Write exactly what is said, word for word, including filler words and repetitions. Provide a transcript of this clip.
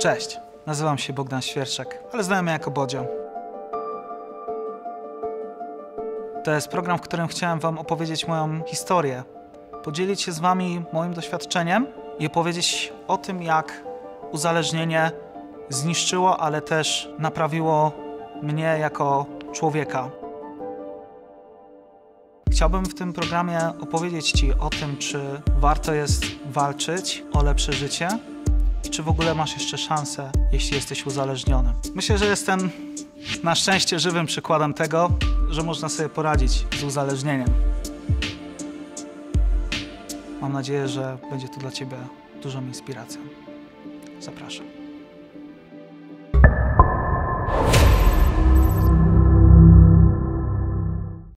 Cześć, nazywam się Bogdan Świerczak, ale znamy mnie jako Bodzio. To jest program, w którym chciałem wam opowiedzieć moją historię, podzielić się z wami moim doświadczeniem i opowiedzieć o tym, jak uzależnienie zniszczyło, ale też naprawiło mnie jako człowieka. Chciałbym w tym programie opowiedzieć ci o tym, czy warto jest walczyć o lepsze życie i czy w ogóle masz jeszcze szansę, jeśli jesteś uzależniony. Myślę, że jestem na szczęście żywym przykładem tego, że można sobie poradzić z uzależnieniem. Mam nadzieję, że będzie to dla ciebie dużą inspiracją. Zapraszam.